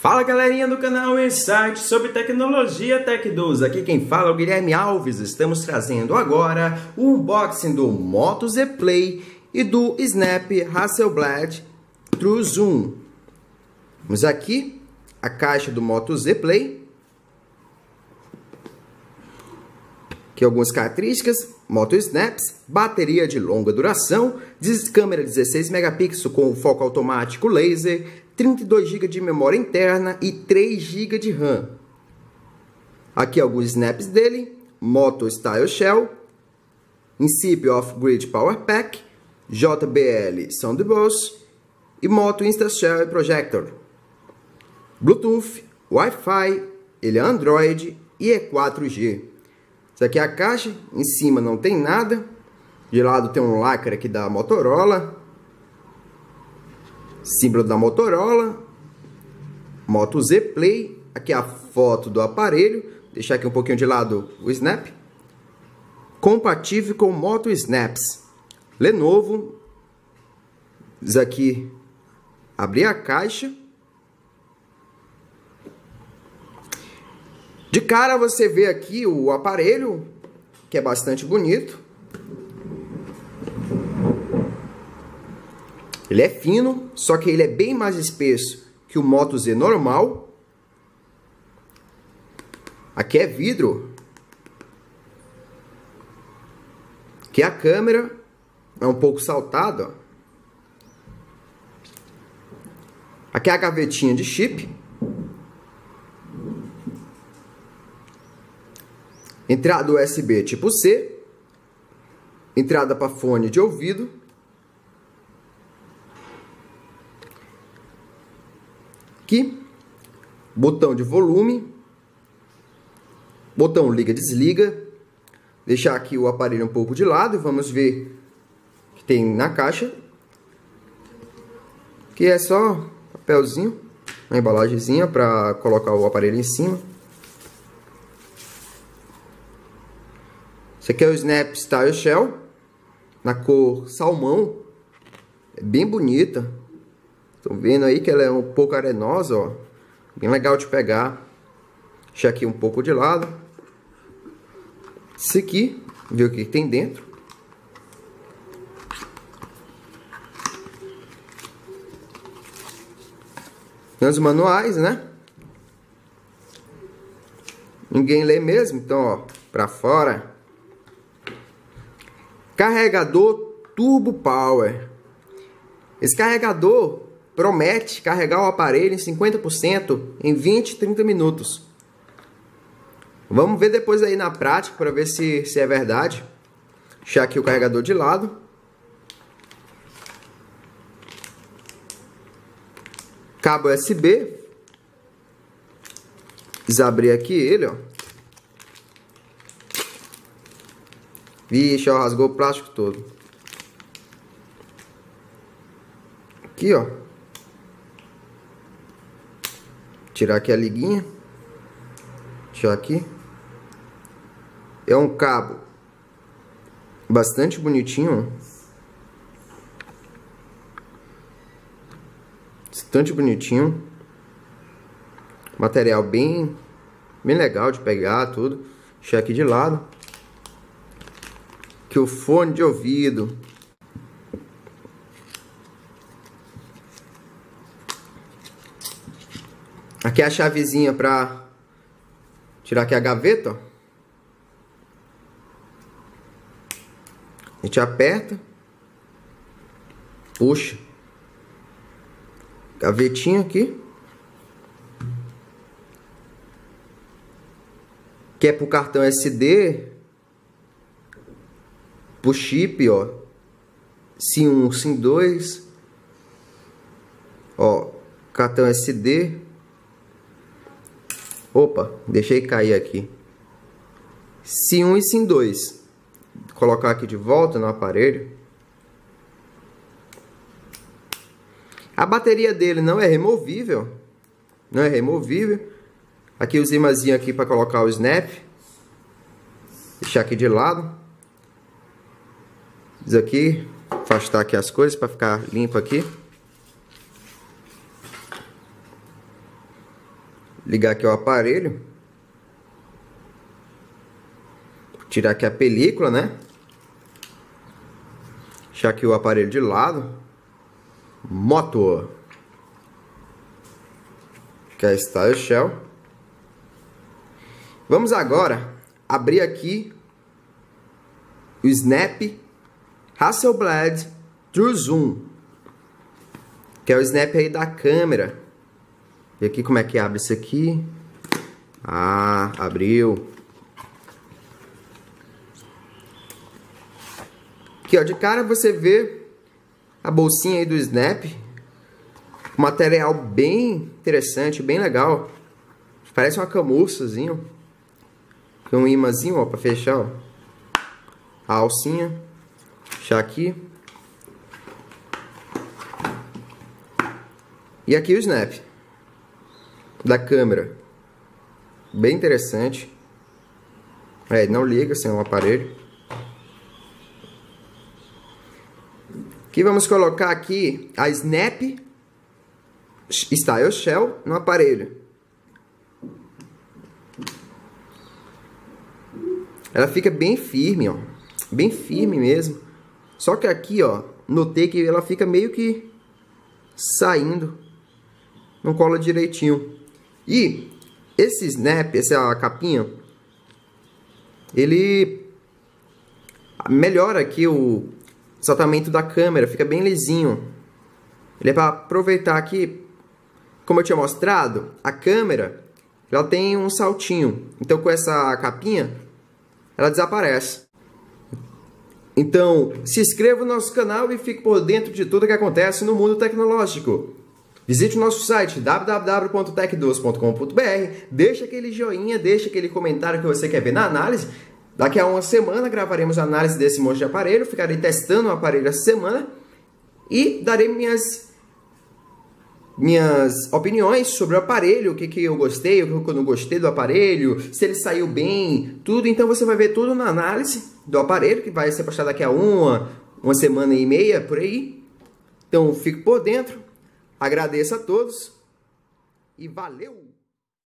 Fala galerinha do canal Insight sobre tecnologia Tech12, aqui quem fala é o Guilherme Alves. Estamos trazendo agora o unboxing do Moto Z Play e do Snap Hasselblad True Zoom. Vamos aqui a caixa do Moto Z Play, aqui algumas características: Moto Snaps, bateria de longa duração, câmera 16 megapixels com foco automático laser, 32 GB de memória interna e 3 GB de RAM. Aqui alguns snaps dele: Moto Style Shell, Incip Off-Grid Power Pack, JBL Soundburst e Moto Insta Shell Projector. Bluetooth, Wi-Fi, ele é Android e é 4G. Isso aqui é a caixa, em cima não tem nada, de lado tem um lacre aqui da Motorola, símbolo da Motorola, Moto Z Play, aqui a foto do aparelho, deixar aqui um pouquinho de lado o Snap, compatível com Moto Snaps, Lenovo. Isso aqui, abrir a caixa, de cara você vê aqui o aparelho, que é bastante bonito. Ele é fino, só que ele é bem mais espesso que o Moto Z normal. Aqui é vidro. Aqui a câmera é um pouco saltada, ó. Aqui é a gavetinha de chip. Entrada USB tipo C, entrada para fone de ouvido, aqui botão de volume, botão liga-desliga. Deixar aqui o aparelho um pouco de lado e vamos ver o que tem na caixa, que é só papelzinho, uma embalagenzinha para colocar o aparelho em cima. Esse aqui é o Snap Style Shell, na cor salmão, é bem bonita. Estão vendo aí que ela é um pouco arenosa, ó, bem legal de pegar. Deixa aqui um pouco de lado. Esse aqui, ver o que tem dentro. Tem os manuais, né? Ninguém lê mesmo, então, ó, pra fora. Carregador Turbo Power. Esse carregador promete carregar o aparelho em 50% em 20, 30 minutos. Vamos ver depois aí na prática para ver se é verdade. Deixar aqui o carregador de lado. Cabo USB. Desabrir aqui ele, ó. Vixe, ó, rasgou o plástico todo. Aqui, ó. Tirar aqui a liguinha. Deixar aqui. É um cabo bastante bonitinho, ó. Bastante bonitinho. Material bem legal de pegar, tudo. Deixar aqui de lado. Aqui o fone de ouvido. Aqui é a chavezinha para tirar aqui a gaveta, ó. A gente aperta, puxa, gavetinha aqui, que é pro cartão SD, pro chip, ó, SIM1, SIM2, ó, cartão SD. Opa, deixei cair aqui. SIM1 e SIM2. Vou colocar aqui de volta no aparelho. A bateria dele não é removível. Não é removível. Aqui os imãzinhos aqui para colocar o Snap. Deixar aqui de lado. Isso aqui, afastar aqui as coisas para ficar limpo aqui. ligar aqui o aparelho. Tirar aqui a película, né? Deixar aqui o aparelho de lado. Motor. Que é Style Shell. Vamos agora abrir aqui o Snap Hasselblad True Zoom, que é o snap aí da câmera. E aqui como é que abre isso aqui? Ah, abriu. Aqui, ó, de cara você vê a bolsinha aí do Snap. Material bem interessante, bem legal. Parece uma camurçazinha. Tem um imãzinho, ó, pra fechar, ó. A alcinha. Fechar aqui. E aqui o Snap da câmera. Bem interessante. É, não liga sem o aparelho. Aqui vamos colocar aqui a Snap Style Shell no aparelho. Ela fica bem firme, ó. Bem firme mesmo. Só que aqui, ó, notei que ela fica meio que saindo. Não cola direitinho. E esse Snap, essa capinha, ele melhora aqui o saltamento da câmera. Fica bem lisinho. Ele é para aproveitar aqui, como eu tinha mostrado, a câmera, ela tem um saltinho. Então com essa capinha, ela desaparece. Então, se inscreva no nosso canal e fique por dentro de tudo que acontece no mundo tecnológico. Visite o nosso site www.tech2.com.br, deixa aquele joinha, deixa aquele comentário que você quer ver na análise. Daqui a uma semana gravaremos a análise desse monte de aparelho, ficarei testando o aparelho essa semana e darei minhas opiniões sobre o aparelho, o que eu gostei, o que eu não gostei do aparelho, se ele saiu bem, tudo. Então você vai ver tudo na análise do aparelho, que vai ser postado daqui a uma semana e meia, por aí. Então fique por dentro, agradeço a todos e valeu!